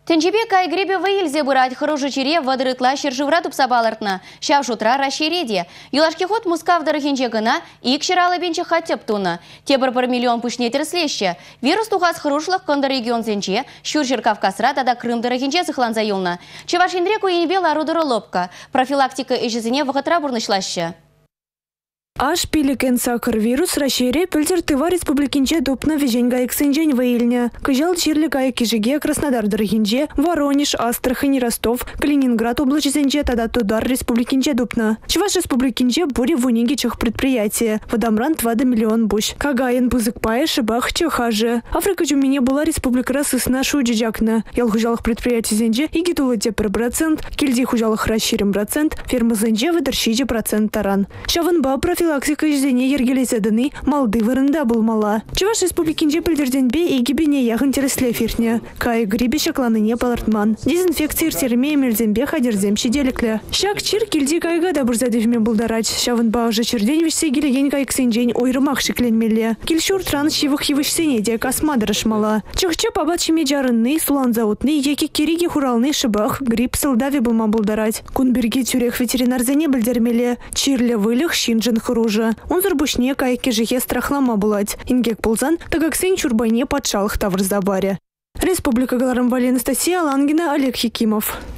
Тенчебе кай гребе выильзе бырать хороший чере вадрытла шержевра тупса балартна. Шав шутра расширеде. Юлашки ход мускав дорохинче гына, ик ширалы бенче хатеп туна. Тебр пар миллион пушнетер слеще. Вирус тухас хорошлых конда регион зенче, щуршер Кавказра тада Крым дорохинче сыхлан заюлна. Чевашинреку инебе ларудыро лобка. Профилактика эжезине вахатра бурнышлаще. Аш пиликен сахар вирус расшире пельтер тыва республикинче допна вежень гаек сенжень выильня. Кыжал чирле гаек кижиге Краснодар дорогинче, Воронеж, Астрахань, Ростов, Калининград облачезенче тада тудар республикинче допна. Чуваш республикинче бури вуниги чех предприятия. Водомран 2 миллион буш. Кагаен пузык пае шибах чехаже. Африка чумине была республика расысна шуджиджакна. Ял хужалых предприятий зенче и гитулыте per процент, кильди хужалых расширим процент, ферма зенче выдерщиже процент таран. Шаван профилактика жизни ергелезеданы Малдывырында булмала. Чуваш республикинче пельдерденбе и гибене яхын тересле фиртне. Кай грибе шакланыне палартман. Дезинфекция серме мельзембе хадерзем щеделекле. Шак чир кильди кайга да бурзадевме булдарать. Шаван ба уже чердень вишсе гилеген кайк сенжень ойрымах шикленмелле. Кильшур тран шивых хивышсене де космадырышмала. Чохче пабачиме жарынны, суланзаутны, еки кириги хуралны шибах, гриб сылдави булма булдарать. Кунберги тюрех ветеринарзене бельдермеле. Чирле вылях шинжен хружа. Он зарбушне кайки жихе страхлама булать. Ингек пулзан, так как сын чурбайне подшалых тавр забаре. Республика Галарамвали Анастасия Лангина, Олег Хикимов.